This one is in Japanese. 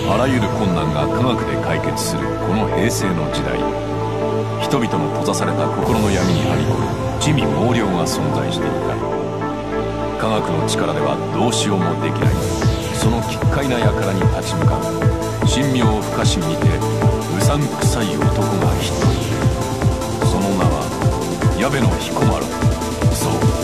あらゆる困難が科学で解決するこの平成の時代、人々の閉ざされた心の闇にはびこる地味猛量が存在していた。科学の力ではどうしようもできない、その奇怪な輩に立ち向かう神妙不可思議にてうさんくさい男が一人。その名は矢部の彦摩呂。そう